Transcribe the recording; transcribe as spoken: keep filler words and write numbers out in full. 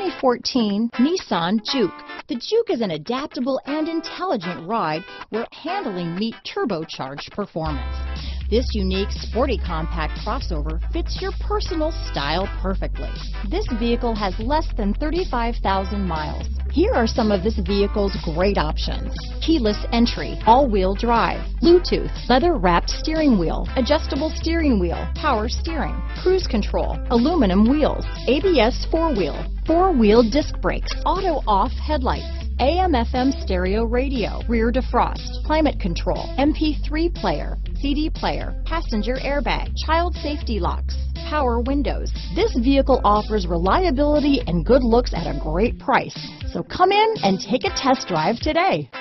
twenty fourteen Nissan Juke. The Juke is an adaptable and intelligent ride where handling meets turbocharged performance. This unique, sporty compact crossover fits your personal style perfectly. This vehicle has less than thirty-five thousand miles. Here are some of this vehicle's great options: keyless entry, all-wheel drive, Bluetooth, leather-wrapped steering wheel, adjustable steering wheel, power steering, cruise control, aluminum wheels, A B S four-wheel, four-wheel disc brakes, auto-off headlights, A M F M stereo radio, rear defrost, climate control, M P three player, C D player, passenger airbag, child safety locks, power windows. This vehicle offers reliability and good looks at a great price. So come in and take a test drive today.